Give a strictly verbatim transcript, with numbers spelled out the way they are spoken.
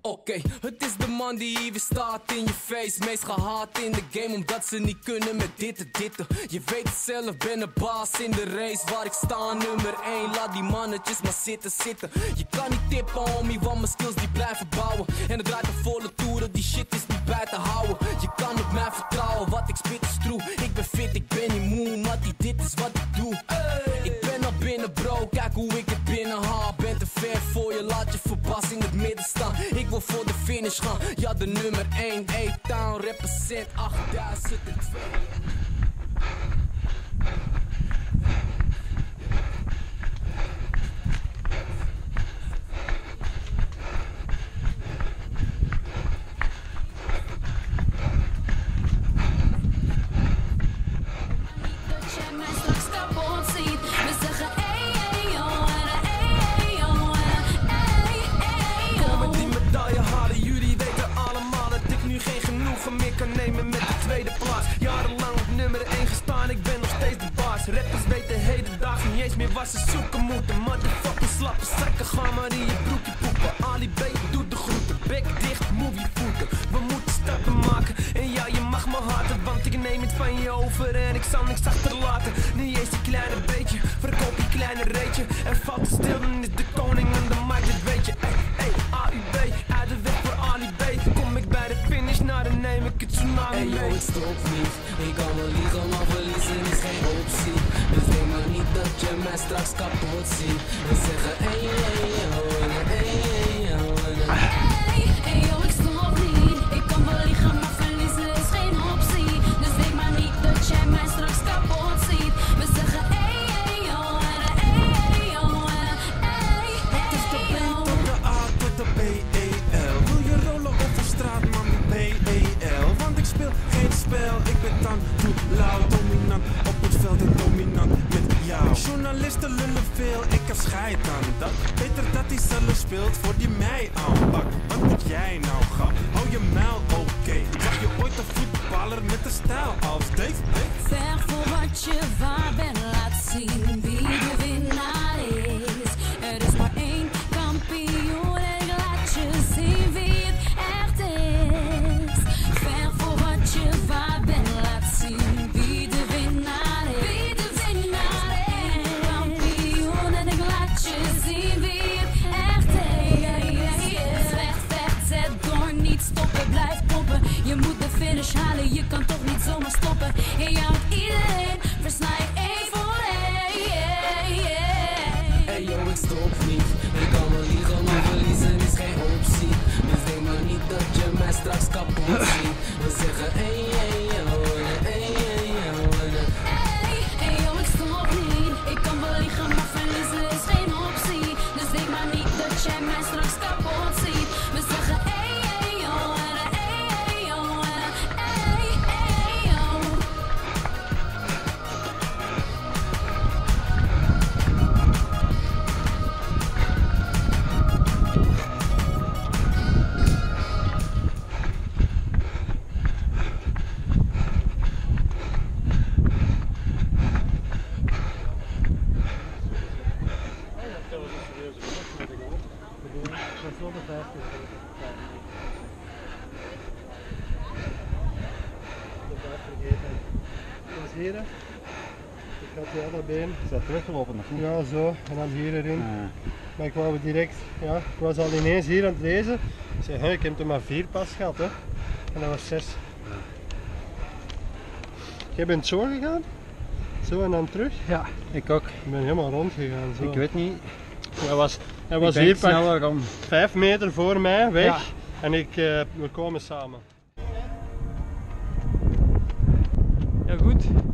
Oké, okay, het is de man die hier weer staat in je face. Meest gehaat in de game omdat ze niet kunnen met dit en dit. Je weet het zelf, ben een baas in de race. Waar ik sta, nummer één, laat die mannetjes maar zitten, zitten. Je kan niet tippen homie, want mijn skills die blijven bouwen. En het draait een volle toeren, die shit is niet bij te houden. Je kan op mij vertrouwen, wat ik spit is true. Ik ben fit, ik ben niet moe, mattie, dit is wat ik doe. Ik ben al binnen bro, kijk hoe ik het binnen haal. Ben te ver voor je, laat je verbaasd in het midden staan. Ik wil voor de finish gaan, ja de nummer één, A-Town, represent achtduizend twee. Rappers weten hedendaags niet eens meer waar ze zoeken moeten. Motherfucking slappe zakken, ga maar in je broekje poepen. Ali B doet de groeten, bek dicht, movie voeten. We moeten stappen maken en ja, je mag me haten, want ik neem het van je over en ik zal niks achterlaten. Niet eens een kleine beetje, verkoop je kleine reetje. Er valt stil, dan is de koning aan de markt, dat weet je. Ey, ey, A U B, uit de weg voor Ali B. Kom ik bij de finish, nou dan neem ik het tsunami mee. Hey yo, ik stop niet, ik kan wel liegen, maar verliezen is geen optie. Dus denk maar niet dat je mij straks kapot ziet. We zeggen ey, ey, yo, ey, ey, yo. Hey, hey yo, ik stop niet. Ik kan wel liegen, maar verliezen is geen optie. Dus denk maar niet dat jij mij straks kapot ziet. We zeggen ey, ey, yo, ey, ey, yo, ey. Het is de B tot de A tot de B E L. Wil je rollen over straat, man, B E L. Want ik speel geen spel, ik ben dan too loud. Dominant op het veld en dominant met jou. Journalisten lullen veel, ik heb scheid aan dat. Beter dat hij zelf speelt voor die mij aanpakt. Wat moet jij nou, grap? Hou je muil, oké. Okay. Zag je ooit een voetballer met een stijl als Dave? Ver voor wat je waar bent, laat zien wie de winnaar is. Er is maar één kampioen en laat je zien wie het echt is. Ver voor wat je waar bent, laat zien wie de winnaar is. Wie de winnaar is. Kampioen en ik laat je zien wie het echt is. Vecht, vecht, zet door, niet stoppen, blijf poppen. Je moet de finish halen, je kan toch niet zomaar stoppen. En jou met iedereen versla je één voor één. Hey yo, ik stop niet, ik kan wel liegen, maar verliezen is geen optie. Dus denk maar niet dat je mij straks kapot ziet. We zeggen ey, ey, yo, ey, ey, yo. Hey, hey yo, ik stop niet. Ik kan wel liegen, maar verliezen is geen optie. Dus denk maar niet dat jij mij straks kapot ziet. We zeggen ey, ey, yo, ey, ey, yo, ey, ey, yo. Hier, ik had die andere been. Is dat teruggelopen of niet? Ja, zo, en dan hier erin. Ja. Maar ik wou direct, ja, ik was al ineens hier aan het lezen. Ik zei, hey, ik heb er maar vier pas gehad, hè. En dat was zes. Jij bent zo gegaan? Zo en dan terug? Ja, ik ook. Ik ben helemaal rond gegaan. Zo. Ik weet niet. Hij was, hij Ik was ben hier pak sneller om. vijf meter voor mij weg. Ja. En ik, uh, we komen samen. Ja, goed.